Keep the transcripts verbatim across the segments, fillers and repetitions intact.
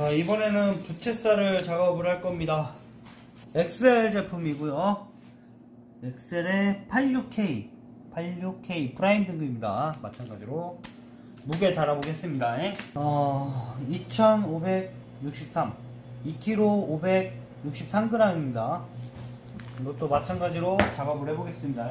자, 이번에는 부채살을 작업을 할 겁니다. 엑셀 제품이고요. 엑셀의 팔십육 케이 팔십육 케이 프라임 등급입니다. 마찬가지로 무게 달아보겠습니다. 어, 이천오백육십삼 이 킬로그램 오백육십삼 그램입니다. 이것도 마찬가지로 작업을 해보겠습니다.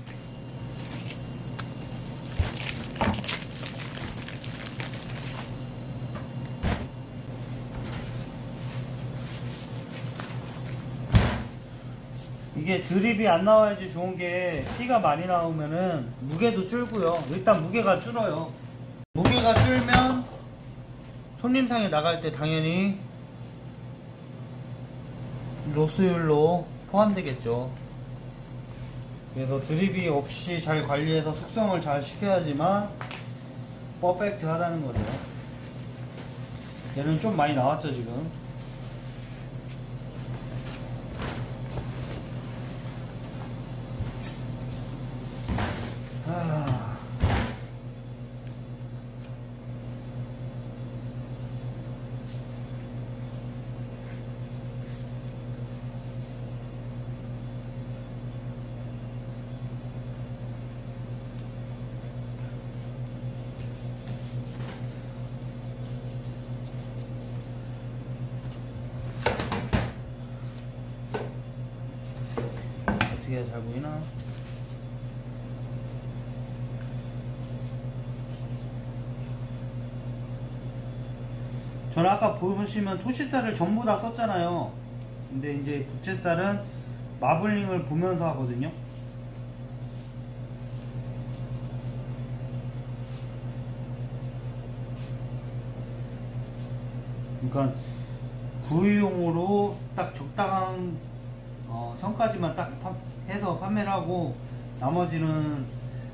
이게 드립이 안 나와야지 좋은게, 피가 많이 나오면은 무게도 줄고요. 일단 무게가 줄어요. 무게가 줄면 손님상에 나갈 때 당연히 로스율로 포함되겠죠. 그래서 드립이 없이 잘 관리해서 숙성을 잘 시켜야지만 퍼펙트 하다는 거죠. 얘는 좀 많이 나왔죠 지금. 하... 어떻게 해야 잘 보이나? 저는 아까 보시면 토시살을 전부 다 썼잖아요. 근데 이제 부채살은 마블링을 보면서 하거든요. 그러니까 구이용으로 딱 적당한 어, 선까지만 딱 파, 해서 판매를 하고, 나머지는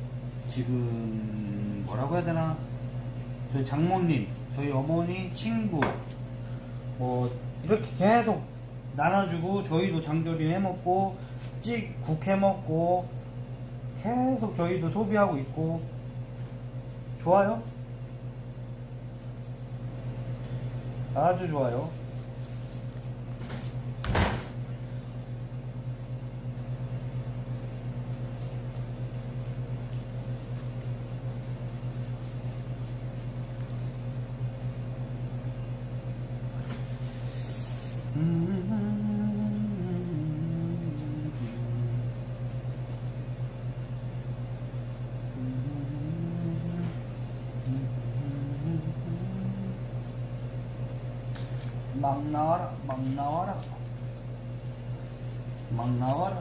지금 뭐라고 해야 되나, 저희 장모님, 저희 어머니, 친구 뭐 이렇게 계속 나눠주고, 저희도 장조림 해먹고 찍, 국 해먹고 계속 저희도 소비하고 있고, 좋아요. 아주 좋아요. 막 나와라, 막 나와라, 막 나와라.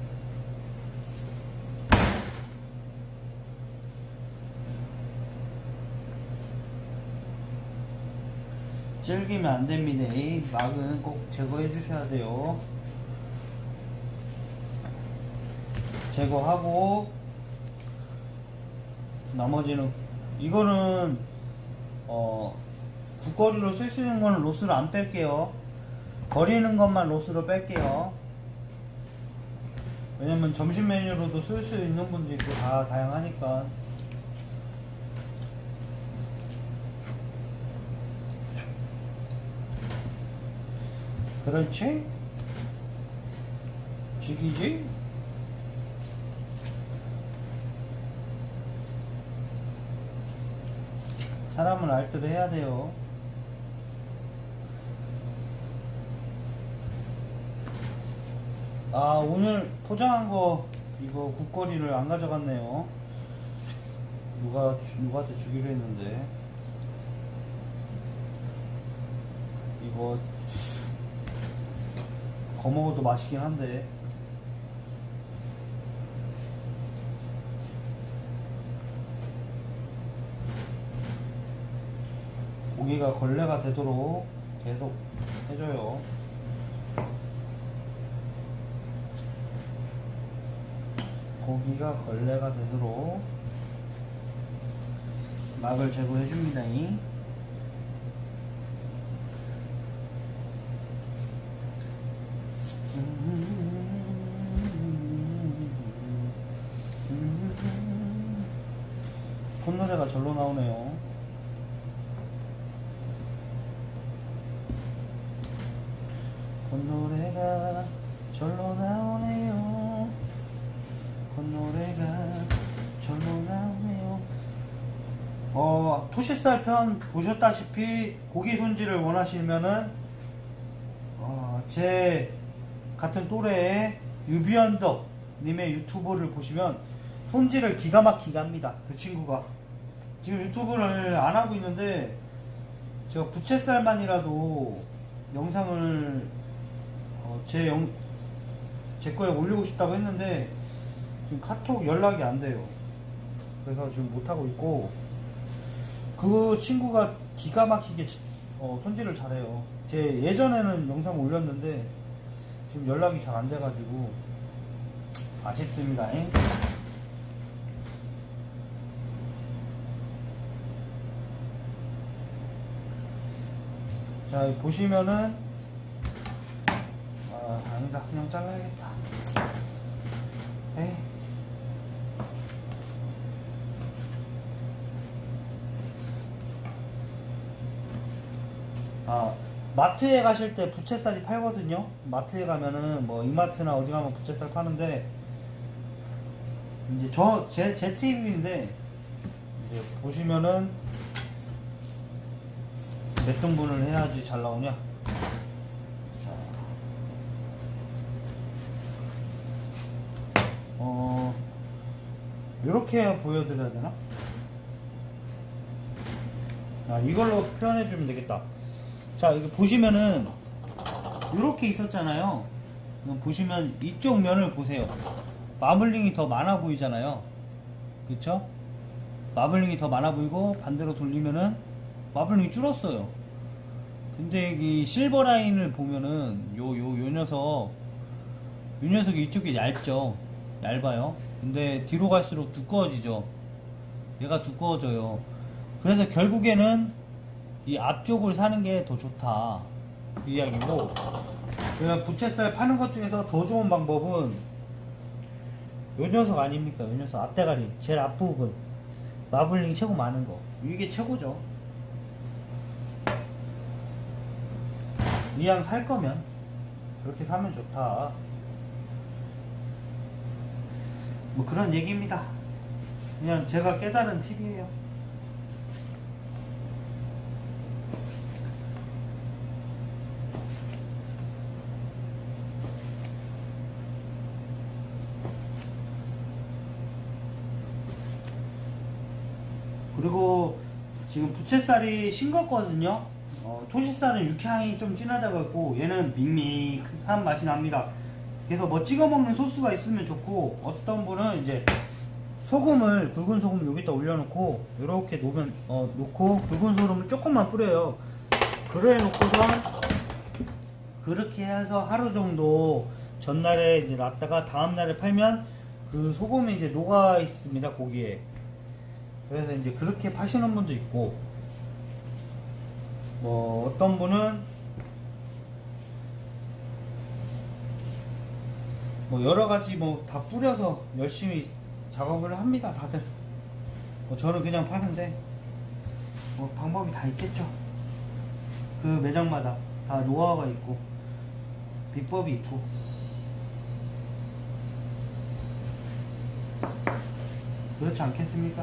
질기면 안 됩니다. 이 막은 꼭 제거해 주셔야 돼요. 제거하고, 나머지는, 이거는 어 국거리로 쓸 수 있는 거는 로스를 안 뺄게요. 버리는 것만 로스로 뺄게요. 왜냐면 점심 메뉴로도 쓸 수 있는 분도 있고 다 다양하니까. 그렇지? 죽이지? 사람은 알뜰 해야 돼요. 아, 오늘 포장한 거 이거 국거리를 안 가져갔네요. 누가 누구한테 주기로 했는데. 이거 거먹어도 맛있긴 한데. 고기가 걸레가 되도록 계속 해줘요. 고기가 걸레가 되도록 막을 제거해 줍니다. 콧노래가 절로 나오네요. 토시살 편 보셨다시피 고기 손질을 원하시면은 어, 제 같은 또래의 유비언덕 님의 유튜브를 보시면 손질을 기가 막히게 합니다. 그 친구가 지금 유튜브를 안 하고 있는데 제가 부채살만이라도 영상을 어, 제, 영, 제 거에 올리고 싶다고 했는데 지금 카톡 연락이 안 돼요. 그래서 지금 못하고 있고, 그 친구가 기가 막히게 어, 손질을 잘해요. 제 예전에는 영상 올렸는데 지금 연락이 잘 안 돼가지고 아쉽습니다. 잉? 자, 보시면은 아, 아니다, 그냥 잘라야겠다. 에이. 아, 마트에 가실 때 부채살이 팔거든요. 마트에 가면은 뭐 이마트나 어디 가면 부채살 파는데, 이제 저 제 제 팁인데, 이제 보시면은 몇 등분을 해야지 잘 나오냐. 자, 어, 이렇게 보여드려야 되나? 아, 이걸로 표현해주면 되겠다. 자, 이거 보시면은 이렇게 있었잖아요. 보시면 이쪽 면을 보세요. 마블링이 더 많아 보이잖아요. 그쵸? 마블링이 더 많아 보이고, 반대로 돌리면은 마블링이 줄었어요. 근데 이 실버 라인을 보면은 요 요 요 녀석 요 녀석이 이쪽이 얇죠. 얇아요. 근데 뒤로 갈수록 두꺼워지죠. 얘가 두꺼워져요. 그래서 결국에는 이 앞쪽을 사는 게 더 좋다, 그 이야기고, 그냥 부채살 파는 것 중에서 더 좋은 방법은 요 녀석 아닙니까? 요 녀석 앞대가리 제일 앞부분 마블링이 최고 많은 거, 이게 최고죠. 이왕 살 거면 그렇게 사면 좋다, 뭐 그런 얘기입니다. 그냥 제가 깨달은 팁이에요. 그리고 지금 부채살이 싱겁거든요. 어, 토시살은 육향이 좀 진하다고 했고, 얘는 밍밍한 맛이 납니다. 그래서 뭐 찍어 먹는 소스가 있으면 좋고, 어떤 분은 이제 소금을, 굵은 소금을 여기다 올려놓고 이렇게 놓으면 어, 놓고 굵은 소금을 조금만 뿌려요. 그래 놓고선 그렇게 해서 하루 정도 전날에 이제 놨다가 다음날에 팔면 그 소금이 이제 녹아 있습니다, 고기에. 그래서 이제 그렇게 파시는 분도 있고, 뭐 어떤 분은 뭐 여러가지 뭐 다 뿌려서 열심히 작업을 합니다, 다들. 뭐 저는 그냥 파는데 뭐 방법이 다 있겠죠. 그 매장마다 다 노하우가 있고 비법이 있고. 그렇지 않겠습니까?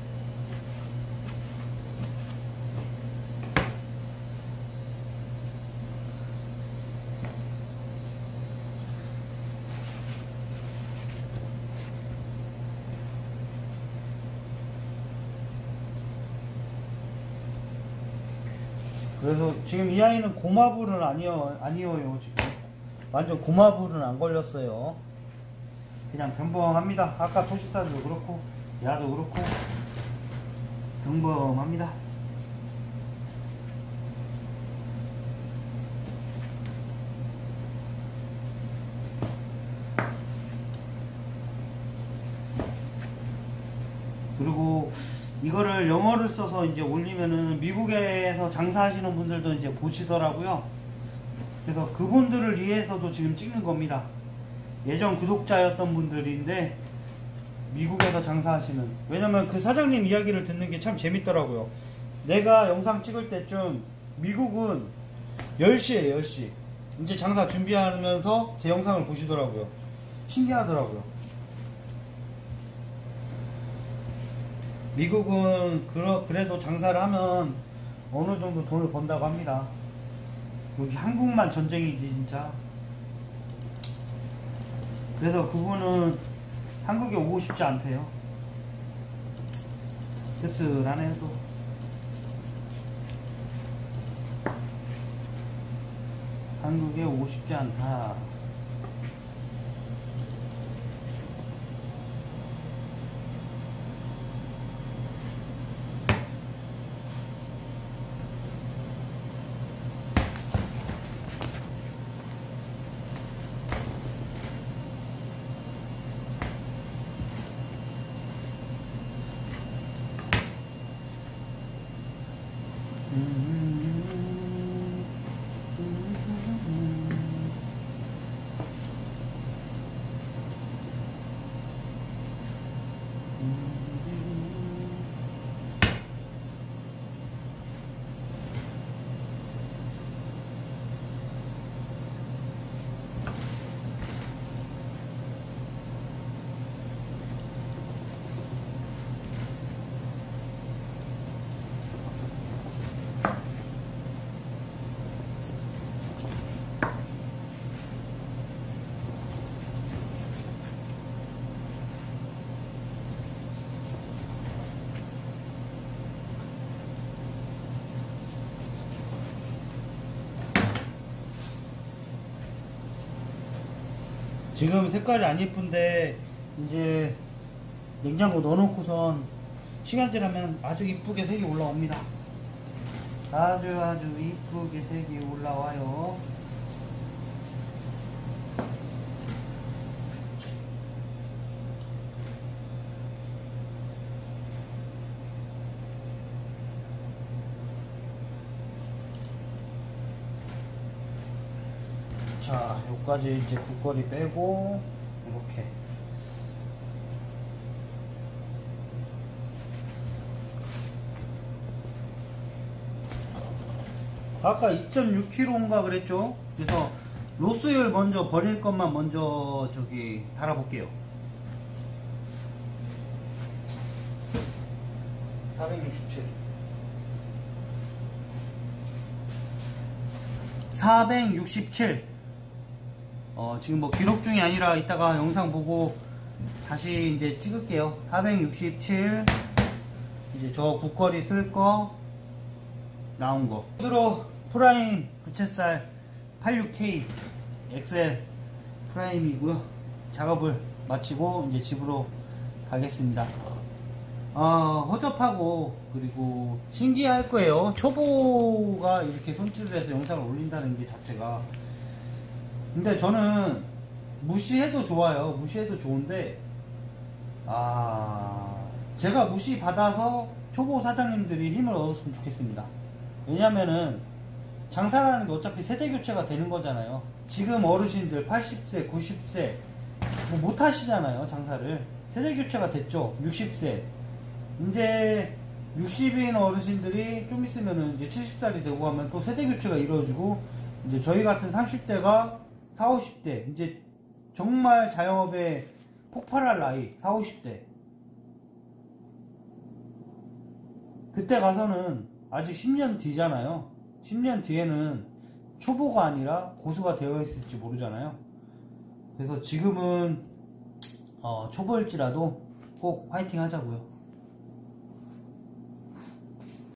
그래서 지금 이 아이는 고마불은 아니어, 아니어요. 지금 완전 고마불은 안 걸렸어요. 그냥 평범합니다. 아까 토시살도 그렇고 야도 그렇고 평범합니다. 그리고 이거를 영어를 써서 이제 올리면은 미국에서 장사하시는 분들도 이제 보시더라고요. 그래서 그분들을 위해서도 지금 찍는 겁니다. 예전 구독자였던 분들인데 미국에서 장사하시는, 왜냐면 그 사장님 이야기를 듣는 게 참 재밌더라고요. 내가 영상 찍을 때쯤 미국은 열 시에 열 시 이제 장사 준비하면서 제 영상을 보시더라고요. 신기하더라고요. 미국은 그러, 그래도 장사를 하면 어느 정도 돈을 번다고 합니다. 여기 한국만 전쟁이지 진짜. 그래서 그분은 한국에 오고 싶지 않대요. 씁쓸하네요 또. 한국에 오고 싶지 않다. 지금 색깔이 안 예쁜데 이제 냉장고 넣어놓고선 시간 지나면 아주 이쁘게 색이 올라옵니다. 아주 아주 이쁘게 색이 올라와요. 자, 여기까지 이제 국거리 빼고 이렇게 아까 이 점 육 킬로그램인가 그랬죠? 그래서 로스율 먼저 버릴 것만 먼저 저기 달아볼게요. 사백육십칠 사백육십칠 어, 지금 뭐 기록 중이 아니라 이따가 영상 보고 다시 이제 찍을게요. 사백육십칠 이제 저 국거리 쓸 거 나온 거 스스로 프라임 부채살 팔십육 케이 엑스엘 프라임이고요. 작업을 마치고 이제 집으로 가겠습니다. 어, 허접하고 그리고 신기할 거예요. 초보가 이렇게 손질을 해서 영상을 올린다는 게 자체가. 근데 저는 무시해도 좋아요. 무시해도 좋은데 아 제가 무시 받아서 초보 사장님들이 힘을 얻었으면 좋겠습니다. 왜냐면은 장사라는 게 어차피 세대 교체가 되는 거잖아요. 지금 어르신들 팔십 세 구십 세 뭐 못 하시잖아요. 장사를. 세대 교체가 됐죠. 육십 세 이제 육십인 어르신들이 좀 있으면은 이제 칠십 살이 되고 하면 또 세대 교체가 이루어지고 이제 저희 같은 삼십 대가 사오십 대 이제 정말 자영업에 폭발할 나이 사오십 대 그때 가서는 아직 십 년 뒤잖아요. 십 년 뒤에는 초보가 아니라 고수가 되어 있을지 모르잖아요. 그래서 지금은 어, 초보일지라도 꼭 화이팅 하자고요.